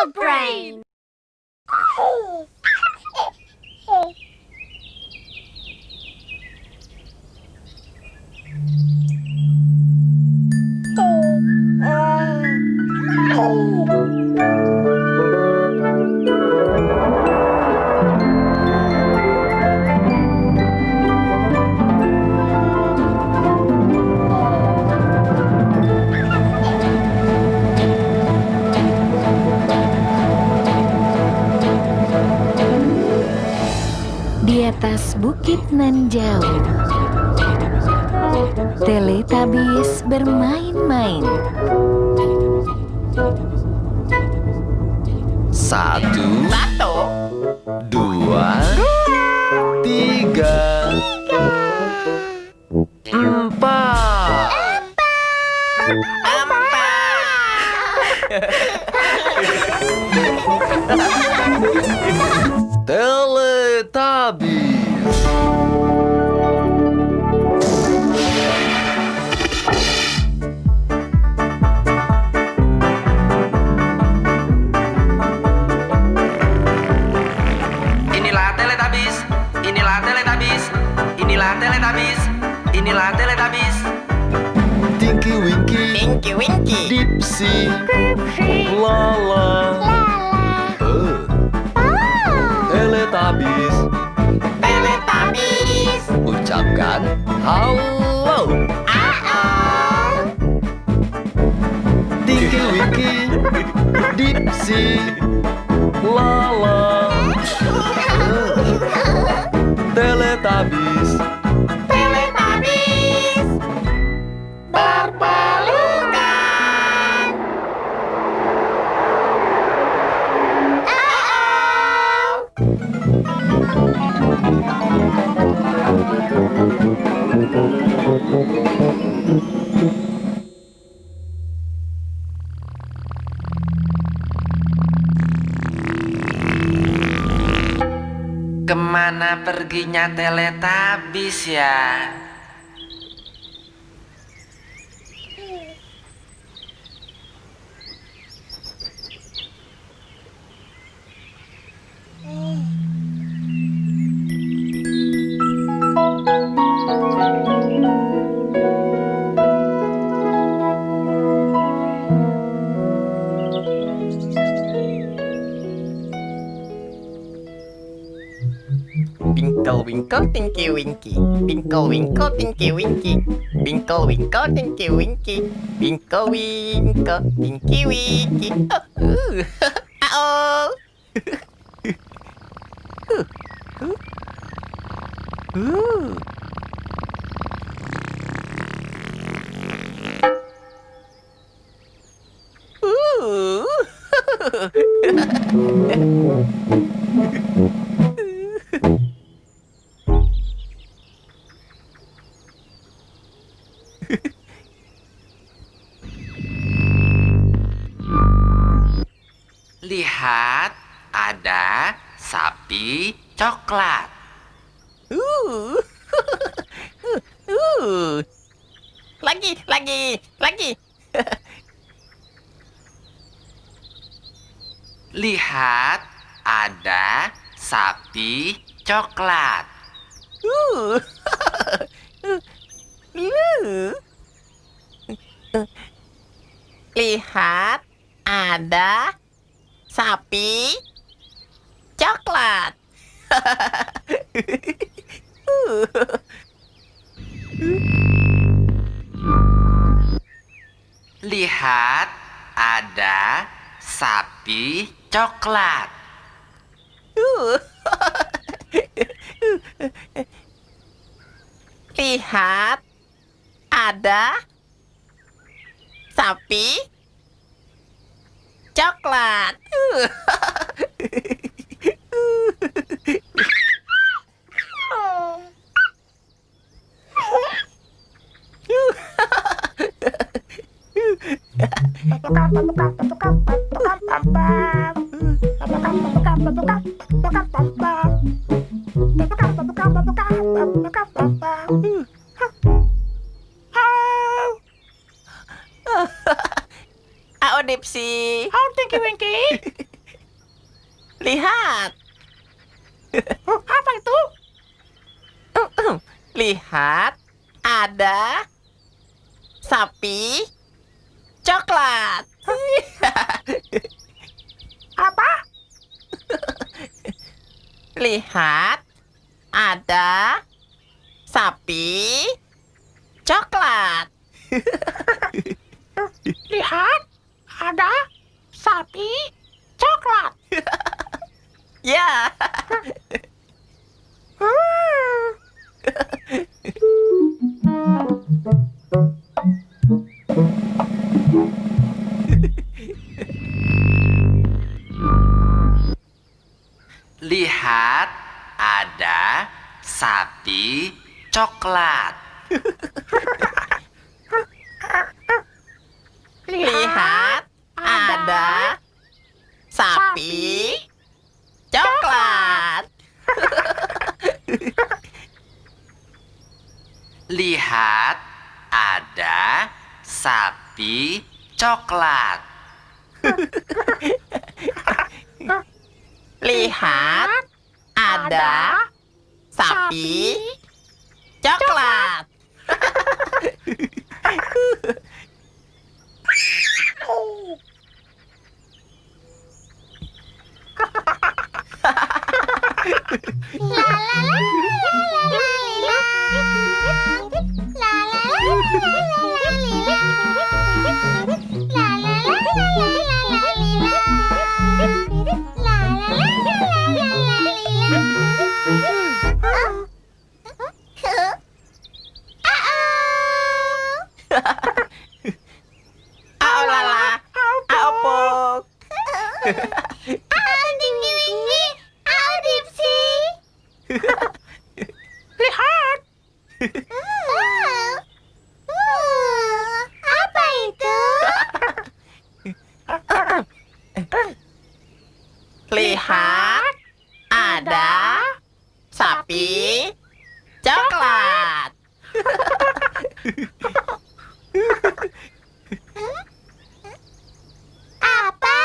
Dog Brain. Di atas bukit nan jauh, Teletubbies bermain-main. Satu, dua, tiga, empat. Teletubbies. Inilah Teletubbies, inilah Teletubbies, inilah Teletubbies, inilah Teletubbies. Tinky Winky, Winky Winky. Dipsy, Lala. Teletubbies. Teletubbies. Ucapkan halo. Tinky Winky, Dipsy, Lala. Teletubbies. Teletubbies. Berpelukan. Kemana perginya Teletubbies ya? Winkle winkle tinky winky. Winkle winkle tinky winky. Winkle winkle tinky winky. Winkle winkle tinky winky. Oh. Lihat, ada sapi coklat. Lagi. Lihat, ada sapi coklat. Lihat, ada sapi coklat. Lihat, ada sapi coklat. Lihat, ada sapi coklat. Dipsy. How Tinky Winky? Lihat. Apa itu? Lihat, ada sapi coklat. Apa? Lihat, ada sapi coklat. Lihat, ada sapi coklat. Ya. Lihat, ada sapi coklat. Lihat, ada sapi coklat. Lihat, ada sapi coklat. Lihat, ada sapi coklat. Aolala, aopok. Lihat. Apa itu? Lihat, ada sapi coklat. Apa?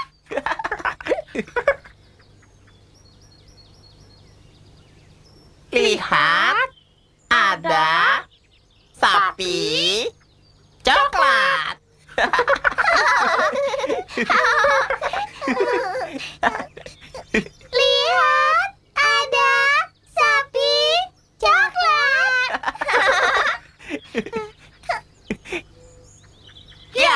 Lihat, ada sapi coklat. Lihat, ada sapi coklat. Ya.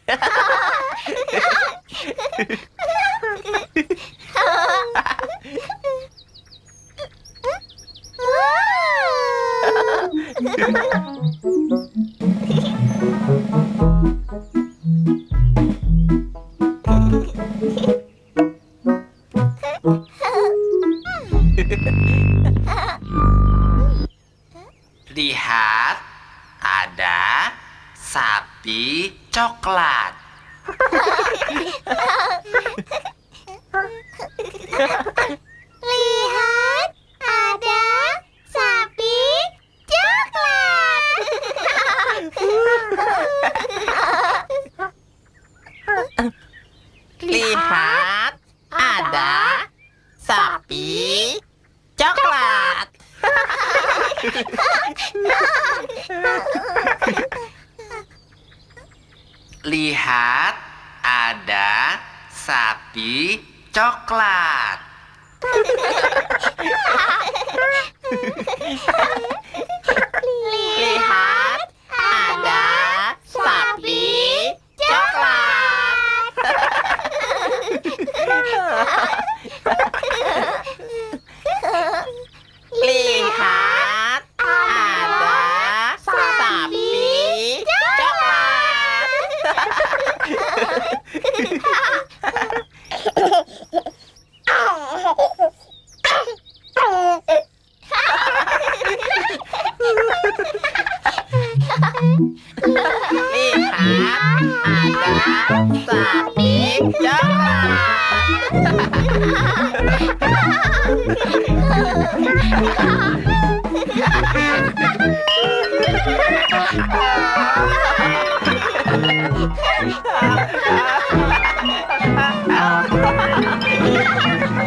Lihat, ada sapi coklat. Lihat, ada sapi coklat. Lihat, ada sapi coklat. Lihat, ada sapi coklat. Lihat, ada sapi coklat. Lihat, ada sapi Lihat, ada sapi coklat.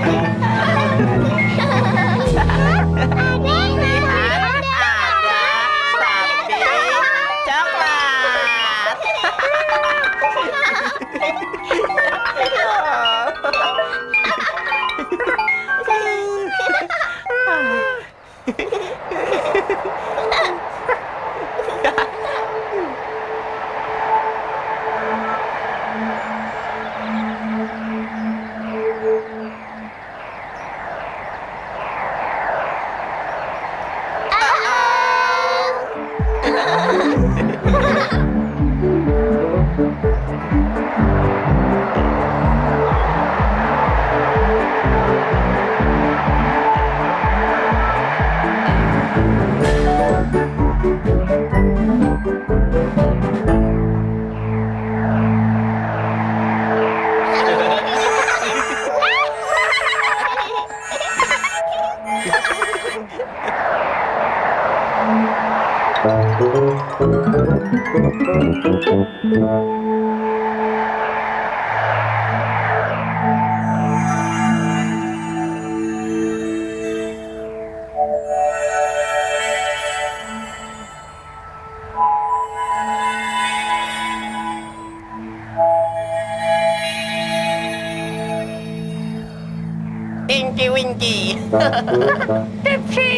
Inky Winky. Dipsy.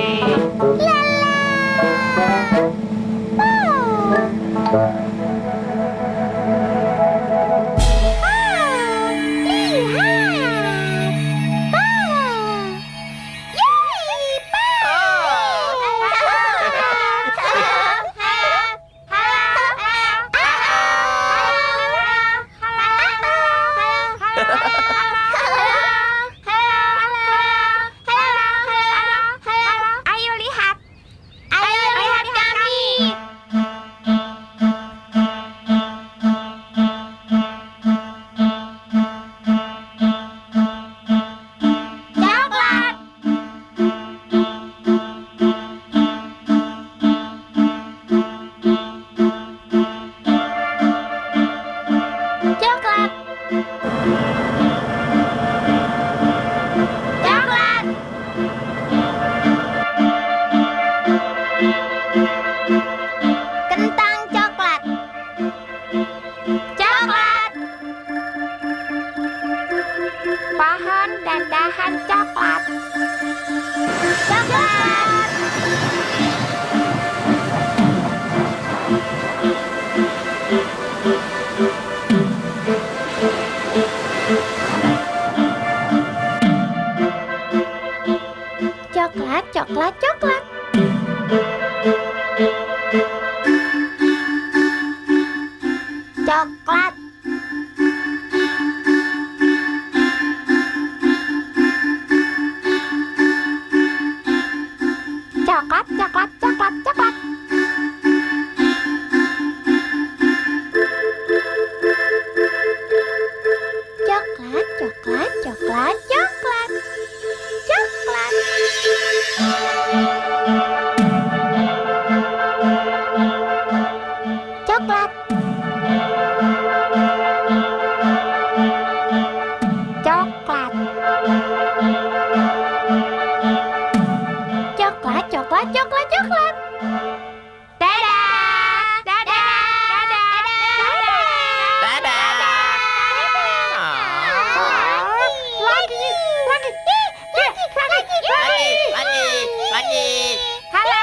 Kentang coklat. Coklat. Pohon dan dahan coklat. Coklat. Coklat, coklat, coklat. Coklat. Coklat, coklat, coklat, coklat. Coklat, coklat, coklat, coklat. Coklat. Coklat. Coklat. Coklat, coklat, coklat, coklat. Dadah. Dadah. Dadah. Dadah. Lagi. Lagi. Halo.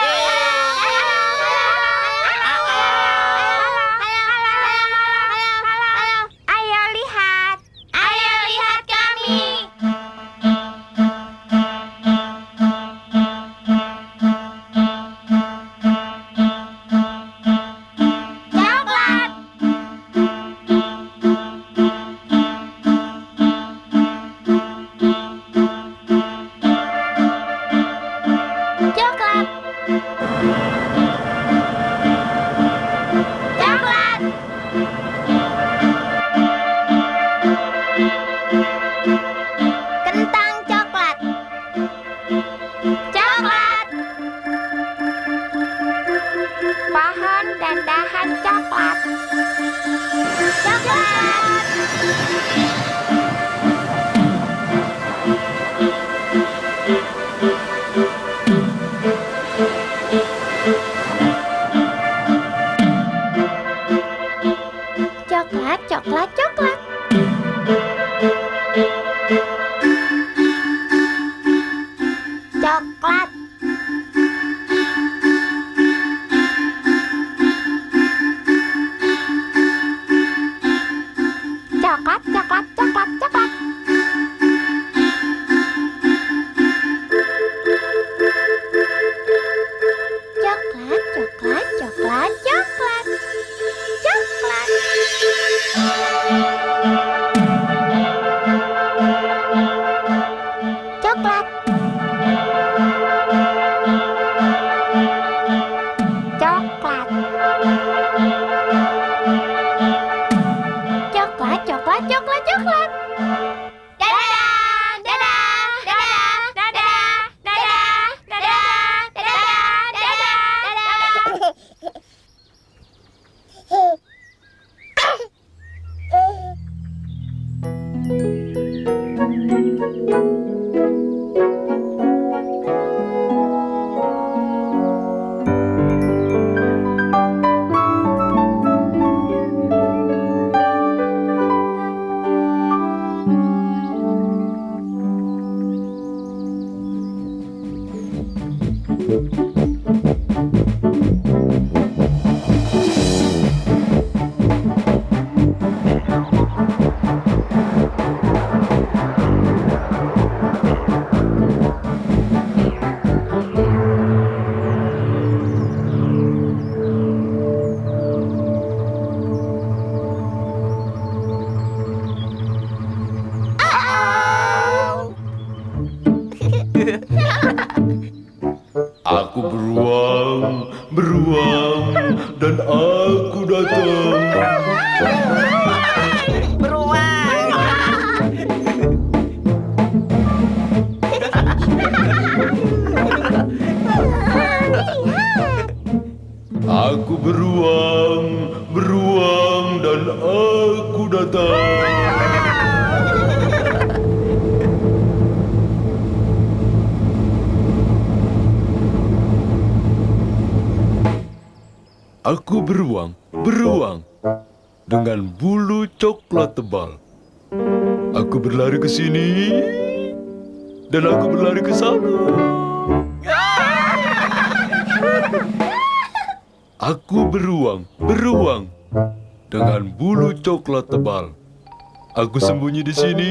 Ayo lihat. Ayo lihat kami. Coklat. Coklat. Coklat. Kentang coklat. Coklat. Pohon dan dahan coklat. Coklat. Coklat, coklat, coklat. Coklat. Coklat, coklat, coklat, coklat. Coklat, coklat, coklat, coklat. Coklat. Coklat. Coklat. Coklat, coklat, coklat, coklat. Dadah, dadah, dadah, dadah, dadah, dadah, dadah, dadah, dadah. datang. Aku beruang dengan bulu coklat tebal. Aku berlari ke sini dan aku berlari ke sana. Aku beruang dengan bulu coklat tebal. Aku sembunyi di sini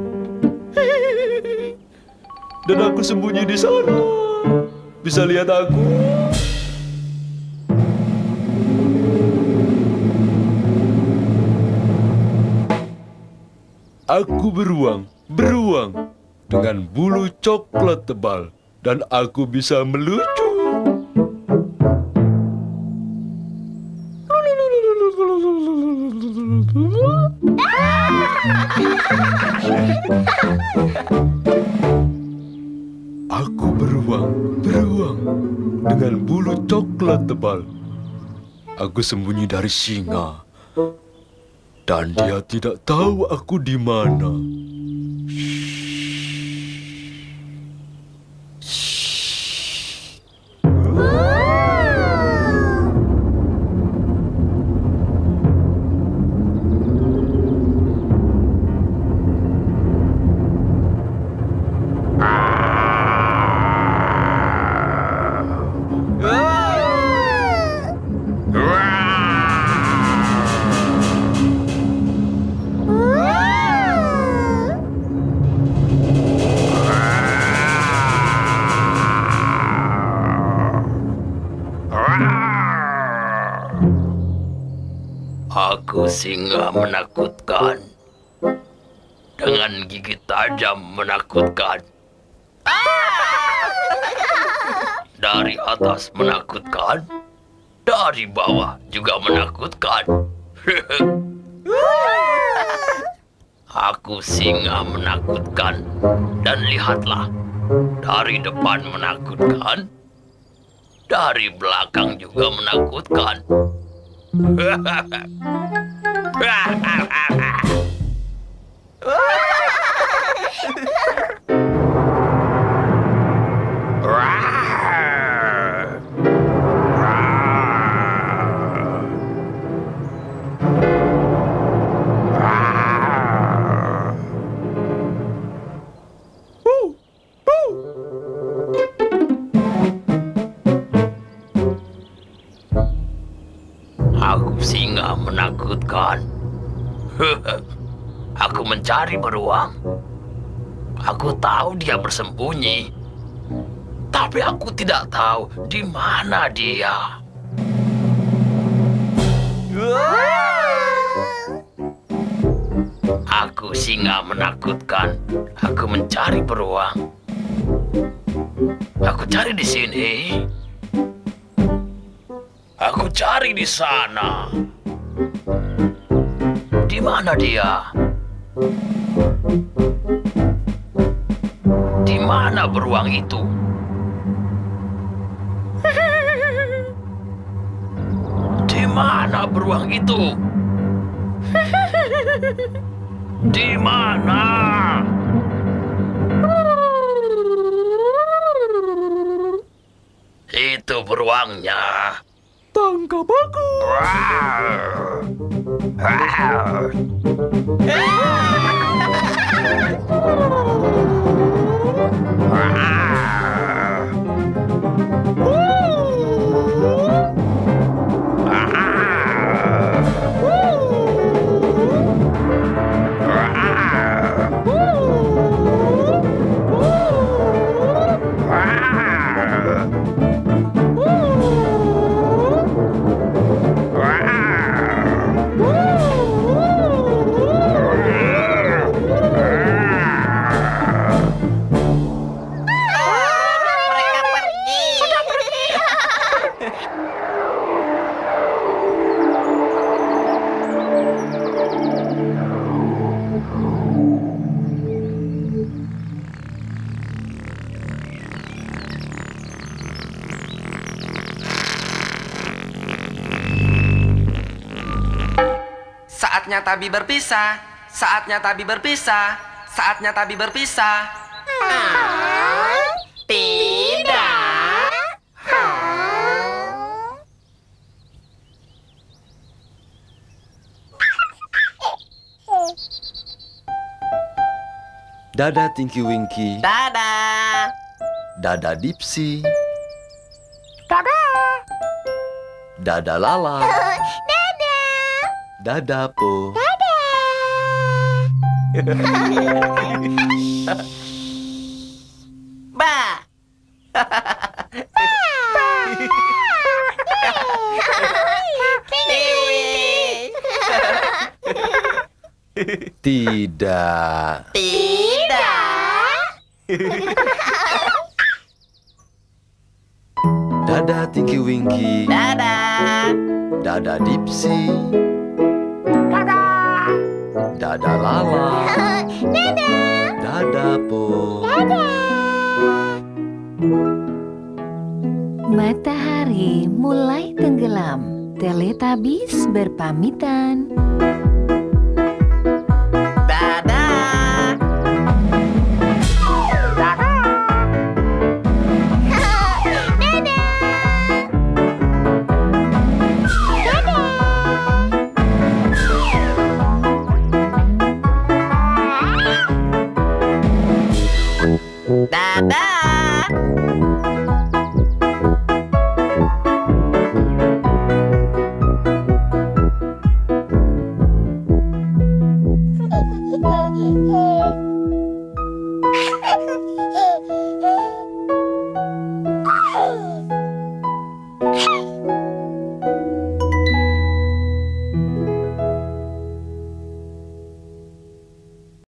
dan aku sembunyi di sana. Bisa lihat aku? Aku beruang dengan bulu coklat tebal dan aku bisa melucu. Aku beruang dengan bulu coklat tebal. Aku sembunyi dari singa. Dan dia tidak tahu aku di mana. Aku singa menakutkan. Dengan gigi tajam menakutkan. Dari atas menakutkan. Dari bawah juga menakutkan. Aku singa menakutkan. Dan lihatlah, dari depan menakutkan. Dari belakang juga menakutkan. Aku singa menakutkan. Aku mencari beruang. Aku tahu dia bersembunyi. Tapi aku tidak tahu di mana dia. Aku singa menakutkan. Aku mencari beruang. Aku cari di sini. Aku cari di sana. Di mana dia? Di mana beruang itu? Di mana beruang itu? Di mana? Itu beruangnya. Tangkap aku. Mereka pergi. Saatnya Tabi berpisah. Saatnya Tabi berpisah. Saatnya Tabi berpisah. Tidak. Dadah Tinky Winky. Dadah. Dadah Dipsy. Dadah. Dadah Lala. Dadah. Dadah Po. Ba. Tiwi. Tidak. Tidak. Dadah Tinky Winky. Dadah. Dadah Dipsy. Dadah Lala. Dadah Po. Matahari mulai tenggelam. Teletubbies berpamitan. Dadah. Dadah. Dadah.